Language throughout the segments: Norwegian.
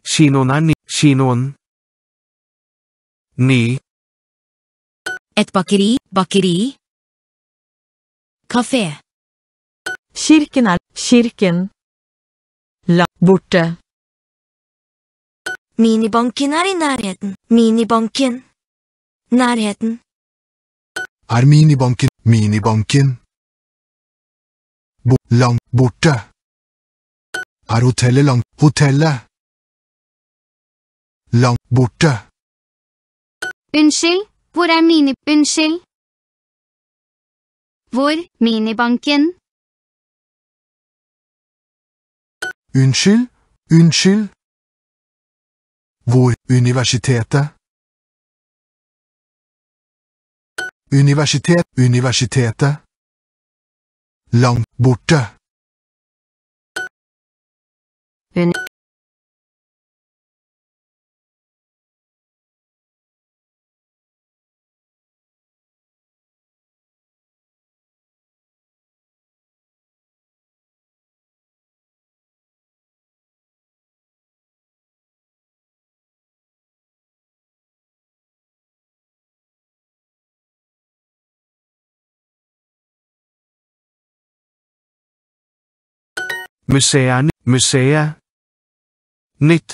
Kinoen er ny. Kinoen. Ny. Et bakeri, bakeri. Kafé. Kirken er kirken. Borte. Minibanken er i nærheten. Minibanken. Nærheten. Er minibanken. Langt borte. Er hotellet langt. Hotellet. Langt borte. Unnskyld, hvor er Unnskyld. Hvor, minibanken? Unnskyld. Hvor, universitetet? Universitetet. Langt borte. Musea. Nytt.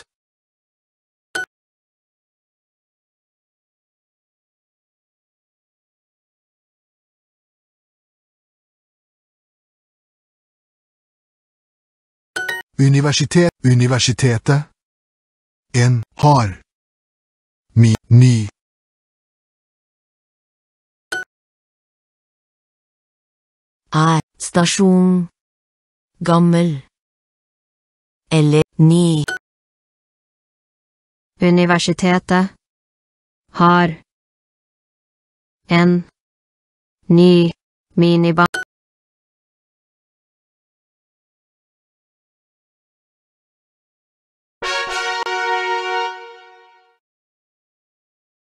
Universitetet. En har. Ny. Er stasjon. Gammel. Eller ny. Universitetet. Har. En. Ny. Minibank.